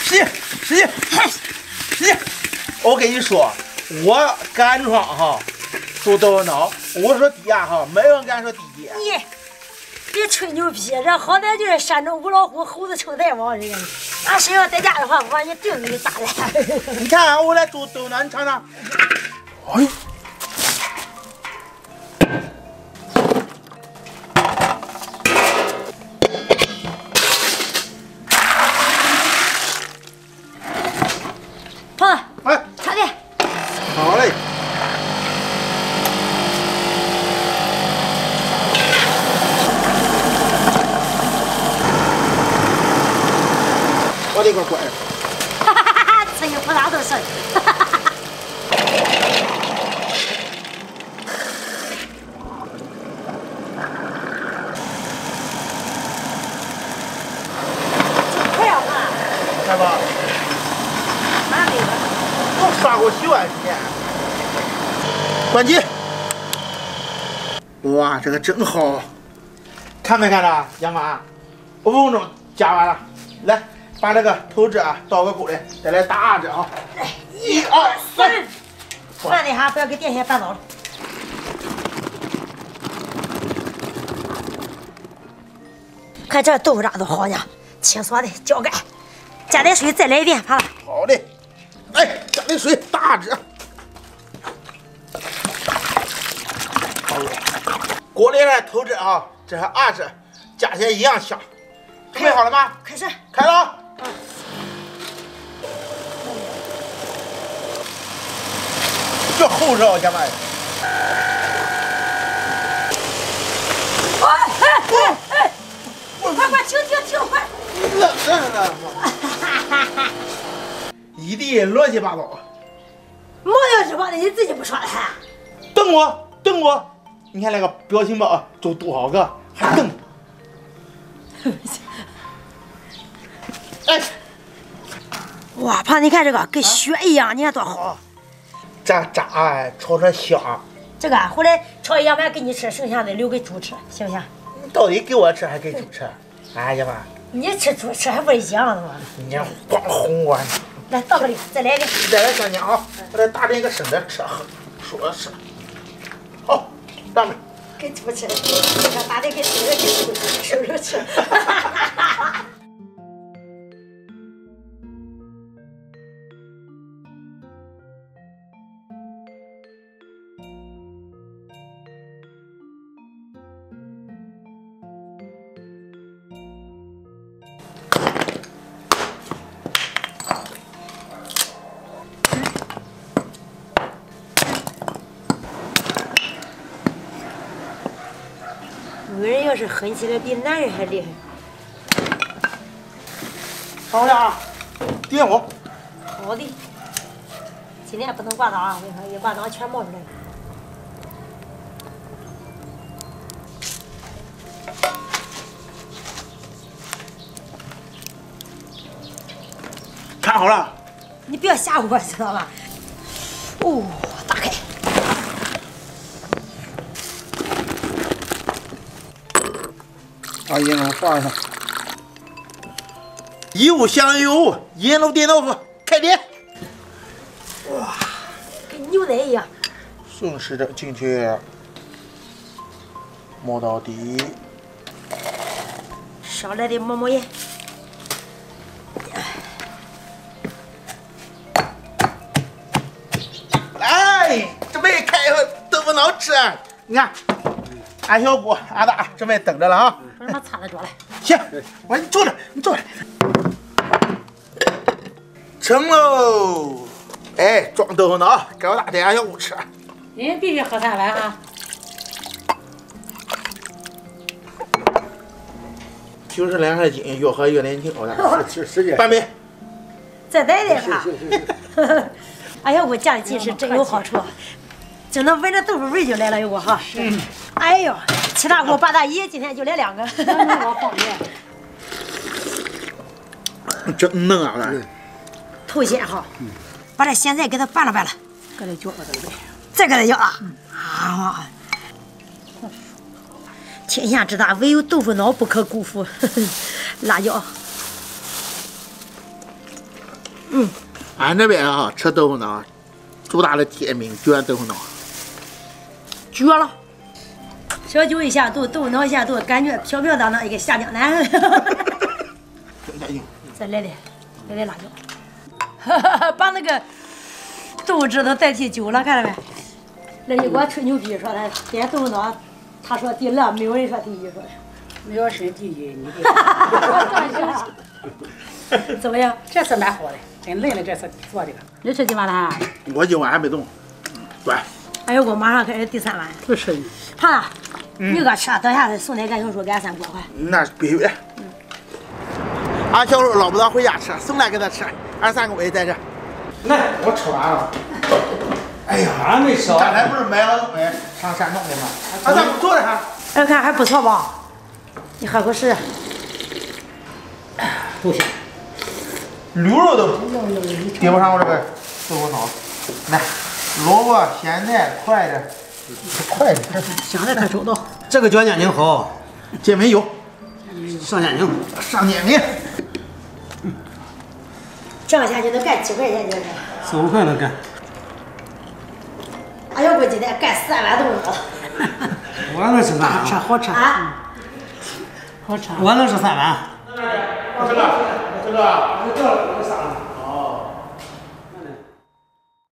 使劲！我跟你说，我干窗哈做豆腐脑，我说低压哈，没人敢说低低。 你别吹牛逼，这好歹就是山中无老虎，猴子称大王这个。俺谁要在家的话，我把你腚给你打烂。 你看，我来做豆腐脑，你尝尝。哎呦！ 胖子， 哎， 快点！ 好嘞。我的个乖！ 哈哈哈哈！这个不大都是。哈哈哈哈！快呀，快！ 看吧， 哪里的？ 我刷过洗碗时间。关机。哇，这个真好！看没看着，杨妈？5分钟加完了。来，把这个头汁啊倒个锅里，再来打二汁啊。1、2、3。 慢点哈，不要给电线绊倒了。看这豆腐渣都好呢，清爽的，浇盖。加点水，再来一遍，胖子。 好嘞。哎，加点水，打二汁。好嘞。锅里的头汁啊，这是二汁，加起来一样香。准备好了吗？ 开始。 开了啊！这厚实啊，家们！ 哎！快停！快！ 一地乱七八糟。 没有这帮的，你自己不说了还？ 等我！你看那个表情包就多少个，还等。哎， 哇，胖，你看这个跟雪一样，你看多好。 这炸炒着香。 这个回来炒一样饭给你吃，剩下的留给猪吃，行不行？ 你到底给我吃还给猪吃？哎呀妈！ 你吃猪吃还不是一样的吗？ 你光哄我！ 来倒个里，再来一个。 再来香香啊！我再打点个生的吃，说是。好，咱们给猪吃，打点给猪吃。女人要是狠起来，比男人还厉害。 放回来啊！点火。 好的。今天不能挂档啊！我跟你说，一挂档全冒出来了。 看好了。 你不要吓唬我，知道吧？哦，打开。 把银楼放上，一物降油，银楼电豆腐开点。哇， 跟牛奶一样。 顺时针进去，摸到底。 少来点抹盐。 来，准备开豆腐脑吃。你看，俺小姑、俺大准备等着了啊。 让他擦着桌来。 行，我说你坐着。成喽！哎，装豆腐脑，给我大给俺小姑吃。 人必须喝3碗啊！ 平时2块斤，越喝越年轻。 是半杯。 再来点吧。哎呀，我家里进食真有好处，就能闻着豆腐味就来了有我哈。哎呦，七大姑八大姨今天就来2个。我放面。真嫩啊！ 头先哈，把这咸菜给它拌了， 搁这搅了对不对？ 再给它舀了。啊！天下之大，唯有豆腐脑不可辜负。辣椒。 俺这边啊吃豆腐脑，主打的甜品卷豆腐脑， 绝了！小酒一下肚，豆腐脑一下肚，感觉飘飘荡荡一个下江南。再来点辣椒，把那个豆汁都代替酒了，看到没？那就给我吹牛逼说他点豆腐脑，他说第二，没有人说第一，说的。 没有谁第一，你怎么样？ 这次蛮好的，真累了，这次做的。你吃几碗了？ 我今晚还没动，对。 哎呦，我马上开始第3碗。 不吃。 胖子，你个吃，等下送那个小叔给俺3锅块。 那必须的。俺小时候老不到回家吃，送来给他吃，俺3个我也在这。来，我吃完了。哎呀， 俺没吃。 刚才不是买了东西上山东的吗？俺咋不做的哈？ 哎，看还不错吧？你喝口试。 不行。 驴肉都抵不上我这个豆腐脑。来，萝卜、咸菜，快点，快点。 香菜快收到。这个叫年龄好， 健美有。 上年龄。 上年龄。 这样下去能干几块钱？就是。 4、5块能干。 哎呦，我今天干3碗豆腐脑。 我能吃3碗。吃好吃啊。好吃。 我能吃3碗。 这个。